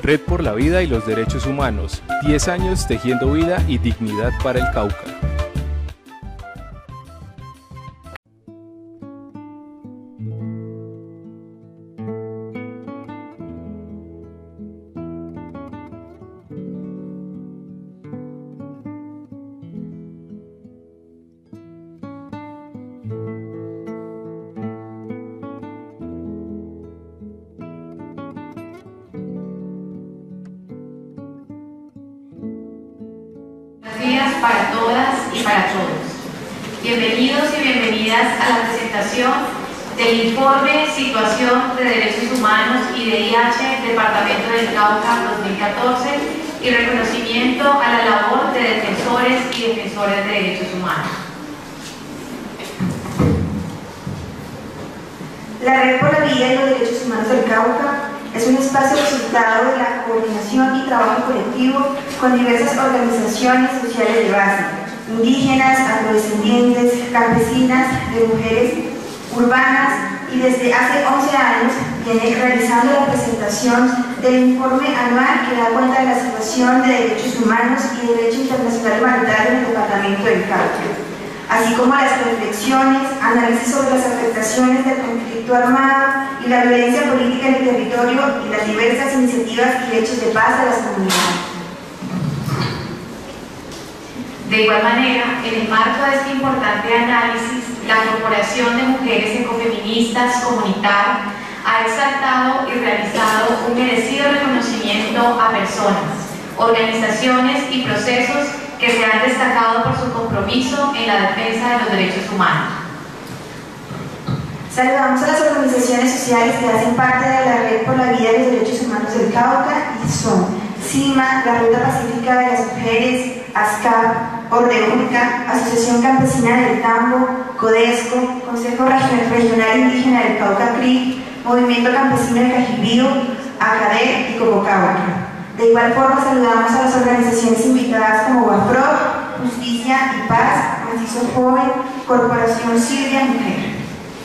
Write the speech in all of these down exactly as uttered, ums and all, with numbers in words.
Red por la Vida y los Derechos Humanos, diez años tejiendo vida y dignidad para el Cauca. Días para todas y para todos. Bienvenidos y bienvenidas a la presentación del informe Situación de Derechos Humanos y V I H Departamento del Cauca dos mil catorce y reconocimiento a la labor de defensores y defensores de derechos humanos. La Red por la Vida y los Derechos Humanos del Cauca es un espacio resultado de la coordinación y trabajo colectivo con diversas organizaciones sociales de base, indígenas, afrodescendientes, campesinas, de mujeres urbanas, y desde hace once años viene realizando la presentación del informe anual que da cuenta de la situación de derechos humanos y derecho internacional humanitario en el departamento del Cauca, así como las reflexiones, análisis sobre las afectaciones del conflicto armado y la violencia política en el territorio y las diversas iniciativas y hechos de paz de las comunidades. De igual manera, en el marco de este importante análisis, la Corporación de Mujeres Ecofeministas Comunitar ha exaltado y realizado un merecido reconocimiento a personas, organizaciones y procesos que se han destacado por su compromiso en la defensa de los derechos humanos. Saludamos a las organizaciones sociales que hacen parte de la Red por la Vida y los Derechos Humanos del Cauca y son CIMA, la Ruta Pacífica de las Mujeres, ASCAP, Ordeúnica, Asociación Campesina del Tambo, CODESCO, Consejo Regional Indígena del Cauca C R I, Movimiento Campesino del Cajibío, ACADER y Cococahuaca. De igual forma saludamos a las organizaciones invitadas como WAFROC, Justicia y Paz, Macizo Joven, Corporación Silvia Mujer.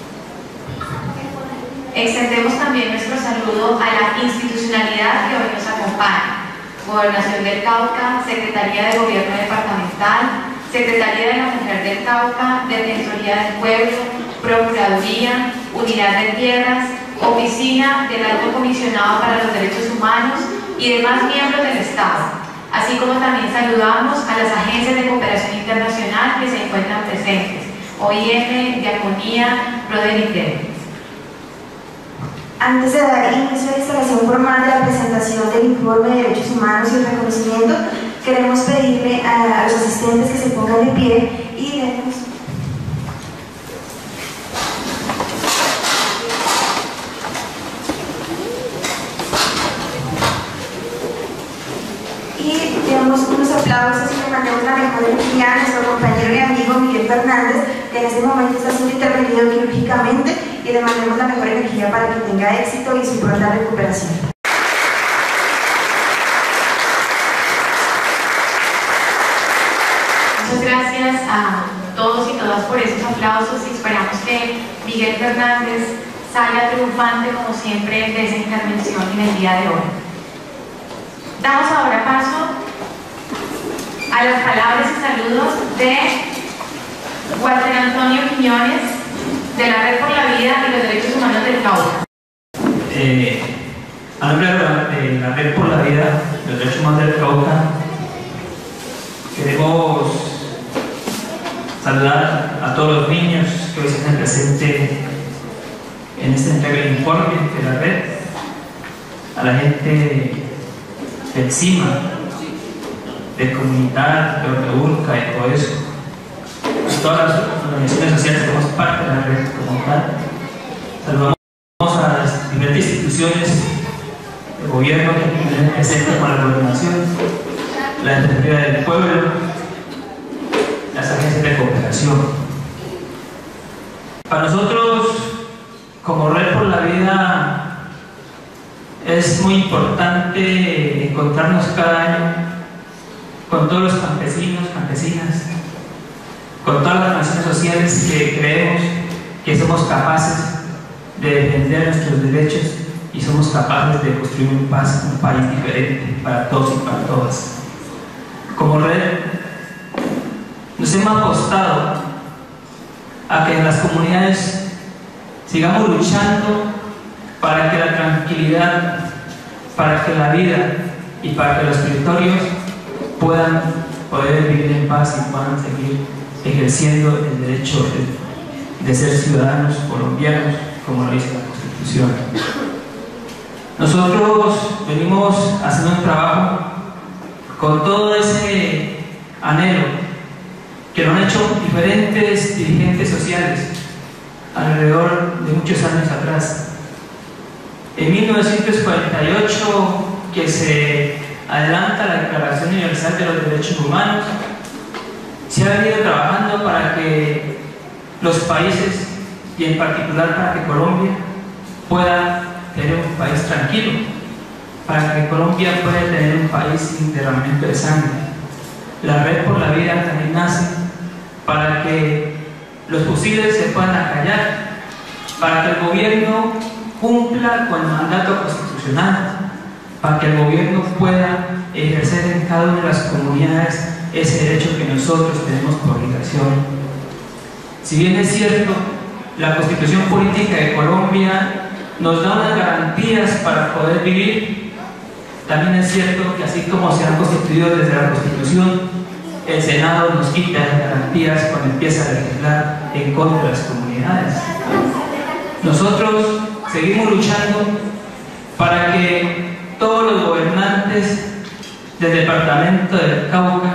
Extendemos también nuestro saludo a la institucionalidad que hoy nos acompaña: Gobernación del Cauca, Secretaría de Gobierno Departamental, Secretaría de la Mujer del Cauca, Defensoría del Pueblo, Procuraduría, Unidad de Tierras, Oficina del Alto Comisionado para los Derechos Humanos y demás miembros del Estado, así como también saludamos a las agencias de cooperación internacional que se encuentran presentes: O I M, Diaconía, Proder. Antes de dar inicio a la instalación formal de la presentación del informe de derechos humanos y el reconocimiento, queremos pedirle a, a los asistentes que se pongan de pie y demos y demos unos aplausos y le mandemos la mejor energía a nuestro compañero y amigo Miguel Fernández, que en este momento está siendo intervenido quirúrgicamente, y le mandemos la mejor energía para que tenga éxito y su pronta recuperación. Muchas gracias a todos y todas por esos aplausos y esperamos que Miguel Fernández salga triunfante como siempre de esa intervención en el día de hoy. Damos ahora paso a las palabras y saludos de Walter Antonio Quiñones, de la Red por la Vida y los Derechos Humanos del Cauca. Eh, a nombre de la, de la Red por la Vida y los Derechos Humanos del Cauca, queremos saludar a todos los niños que hoy se están presentes en esta entrega del informe de la Red, a la gente del CIMA, de Comunidad, de Ordeúnica, de todo eso. Todas las organizaciones sociales que somos parte de la red comunitaria. Saludamos a las diferentes instituciones de gobierno que tienen presentes con la coordinación, la Defensoría del Pueblo, las agencias de cooperación. Para nosotros, como Red por la Vida, es muy importante encontrarnos cada año con todos los campesinos, campesinas, con todas las organizaciones sociales que creemos que somos capaces de defender nuestros derechos y somos capaces de construir un, paz, un país diferente para todos y para todas. Como red, nos hemos apostado a que en las comunidades sigamos luchando para que la tranquilidad, para que la vida y para que los territorios puedan poder vivir en paz y puedan seguir ejerciendo el derecho de, de ser ciudadanos colombianos, como lo dice la Constitución. Nosotros venimos haciendo un trabajo con todo ese anhelo que lo han hecho diferentes dirigentes sociales alrededor de muchos años atrás. En mil novecientos cuarenta y ocho, que se adelanta la Declaración Universal de los Derechos Humanos, se ha venido trabajando para que los países, y en particular para que Colombia, pueda tener un país tranquilo, para que Colombia pueda tener un país sin derramamiento de sangre. La Red por la Vida también nace para que los fusiles se puedan acallar, para que el gobierno cumpla con el mandato constitucional, para que el gobierno pueda ejercer en cada una de las comunidades ese derecho que nosotros tenemos por obligación. Si bien es cierto, la Constitución Política de Colombia nos da unas garantías para poder vivir, también es cierto que así como se han constituido desde la Constitución, el Senado nos quita las garantías cuando empieza a legislar en contra de las comunidades. Nosotros seguimos luchando para que todos los gobernantes del departamento del Cauca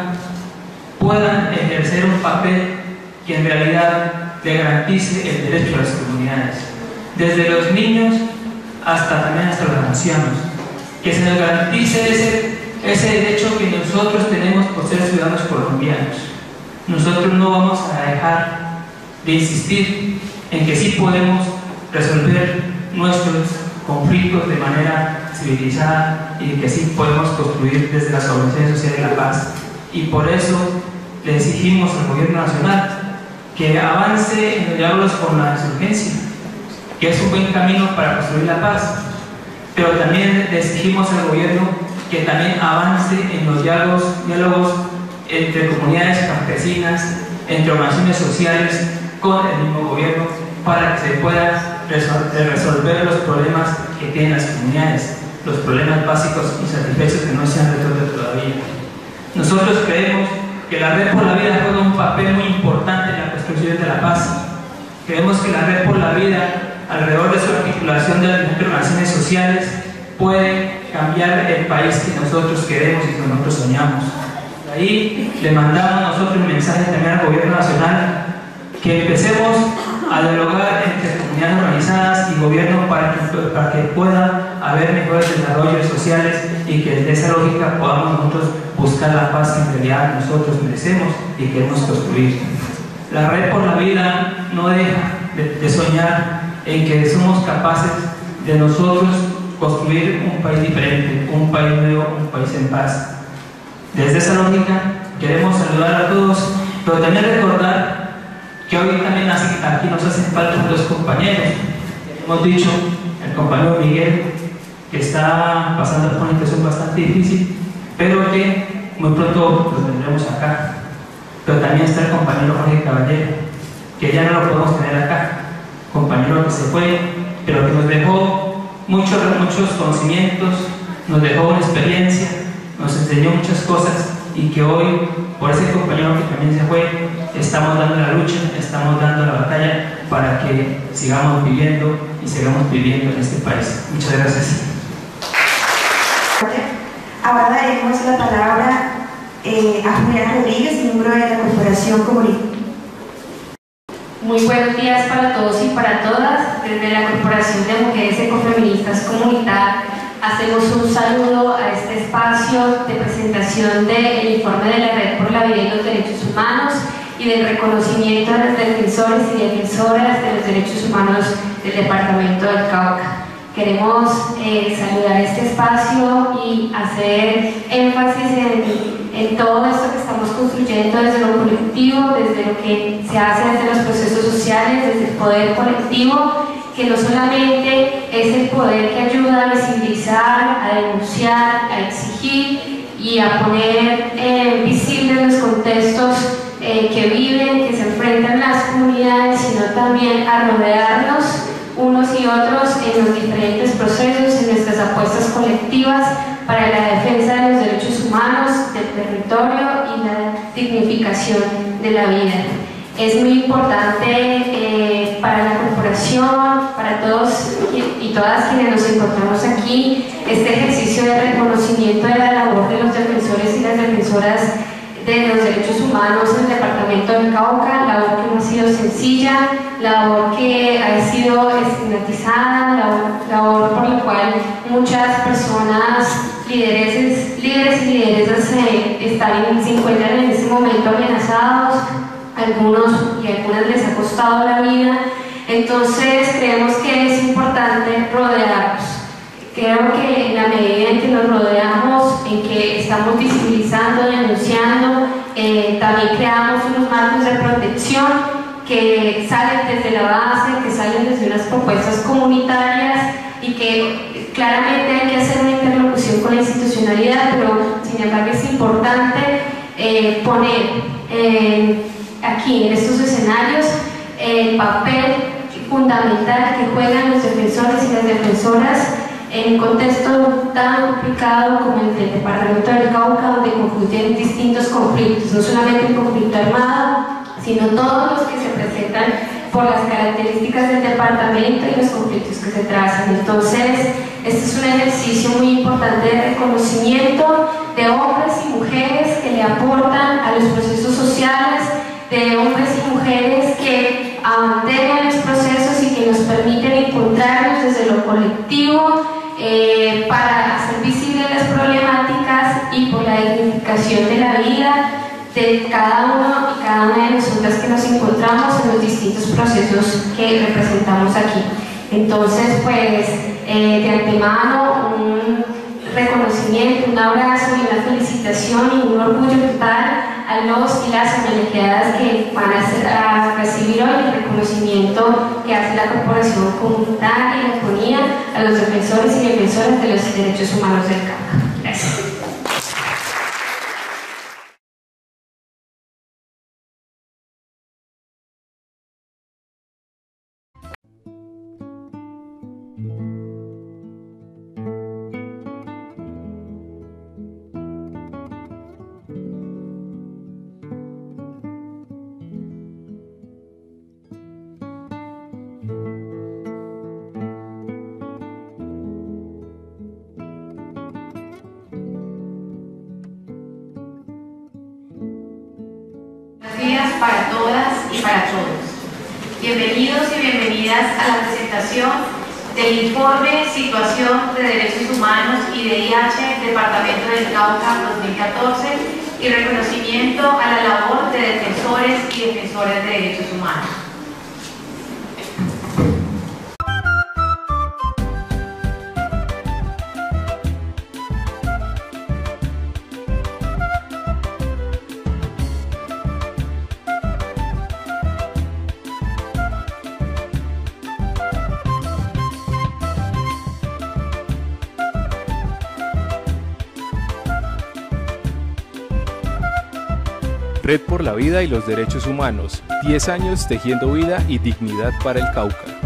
puedan ejercer un papel que en realidad le garantice el derecho a las comunidades, desde los niños hasta también hasta los ancianos, que se nos garantice ese, ese derecho que nosotros tenemos por ser ciudadanos colombianos. Nosotros no vamos a dejar de insistir en que sí podemos resolver nuestros conflictos de manera civilizada y que sí podemos construir desde las organizaciones sociales la paz. Y por eso le exigimos al gobierno nacional que avance en los diálogos con la insurgencia, que es un buen camino para construir la paz, pero también le exigimos al gobierno que también avance en los diálogos, diálogos entre comunidades campesinas, entre organizaciones sociales, con el mismo gobierno, para que se pueda resolver los problemas que tienen las comunidades, los problemas básicos y satisfechos que no se han resuelto todavía. Nosotros creemos que la Red por la Vida juega un papel muy importante en la construcción de la paz. Creemos que la Red por la Vida, alrededor de su articulación de las diferentes organizaciones sociales, puede cambiar el país que nosotros queremos y que nosotros soñamos. De ahí le mandamos nosotros un mensaje también al gobierno nacional, que empecemos a dialogar entre comunidades organizadas y gobierno para que, para que pueda haber mejores desarrollos sociales y que desde esa lógica podamos nosotros buscar la paz que en realidad nosotros merecemos y queremos construir. La Red por la Vida no deja de, de soñar en que somos capaces de nosotros construir un país diferente, un país nuevo, un país en paz. Desde esa lógica queremos saludar a todos, pero también recordar que hoy también aquí nos hacen falta dos compañeros. Hemos dicho, el compañero Miguel, que está pasando por una situación bastante difícil, pero que muy pronto lo tendremos acá. Pero también está el compañero Jorge Caballero, que ya no lo podemos tener acá, compañero que se fue, pero que nos dejó muchos, muchos conocimientos, nos dejó una experiencia, nos enseñó muchas cosas, y que hoy, por ese compañero que también se fue, estamos dando la lucha, estamos dando la batalla para que sigamos viviendo y sigamos viviendo en este país. Muchas gracias. Ahora daremos la palabra eh, a Juliana Rodríguez, miembro de la Corporación Comunitaria. Muy buenos días para todos y para todas. Desde la Corporación de Mujeres Ecofeministas Comunitaria hacemos un saludo a este espacio de presentación del informe de la Red por la Vida y los Derechos Humanos y del reconocimiento de los defensores y defensoras de los derechos humanos del Departamento del Cauca. Queremos eh, saludar este espacio y hacer énfasis en, en todo esto que estamos construyendo desde lo colectivo, desde lo que se hace desde los procesos sociales, desde el poder colectivo, que que no solamente es el poder que ayuda a visibilizar, a denunciar, a exigir y a poner eh, visibles los contextos eh, que viven, que se enfrentan las comunidades, sino también a rodearnos unos y otros en los diferentes procesos, en nuestras apuestas colectivas para la defensa de los derechos humanos, del territorio y la dignificación de la vida. Es muy importante eh, para la corporación, para todos y todas quienes nos encontramos aquí, este ejercicio de reconocimiento de la labor de los defensores y las defensoras de los derechos humanos en el departamento del Cauca, labor que no ha sido sencilla, labor que ha sido estigmatizada, labor, labor por la cual muchas personas, líderes, líderes y lideresas eh, están, se encuentran en este momento amenazados, algunos y algunas les ha costado la vida. Entonces creemos que es importante rodearnos. Creo que en la medida en que nos rodeamos, en que estamos visibilizando, denunciando, eh, también creamos unos marcos de protección que salen desde la base, que salen desde unas propuestas comunitarias y que claramente hay que hacer una interlocución con la institucionalidad, pero sin embargo es importante eh, poner eh, aquí en estos escenarios el papel fundamental que juegan los defensores y las defensoras en un contexto tan complicado como el del departamento del Cauca, donde confluyen distintos conflictos, no solamente el conflicto armado, sino todos los que se presentan por las características del departamento y los conflictos que se trazan. Entonces, este es un ejercicio muy importante de reconocimiento de hombres y mujeres que le aportan a los procesos sociales, de hombres y mujeres que abanderan los procesos y que nos permiten encontrarnos desde lo colectivo eh, para hacer visibles las problemáticas y por la dignificación de la vida de cada uno y cada una de nosotras que nos encontramos en los distintos procesos que representamos aquí. Entonces, pues, eh, de antemano, un reconocimiento, un abrazo y una felicitación y un orgullo total a los y las homenajeadas que van a, hacer, a recibir hoy el reconocimiento que hace la Corporación Comunitaria y la Ponía a los defensores y defensoras de los derechos humanos del Cauca. Gracias. Para todas y para todos. Bienvenidos y bienvenidas a la presentación del informe Situación de Derechos Humanos y de I H Departamento del Cauca dos mil catorce y reconocimiento a la labor de defensores y defensoras de derechos humanos. Red por la Vida y los Derechos Humanos, diez años tejiendo vida y dignidad para el Cauca.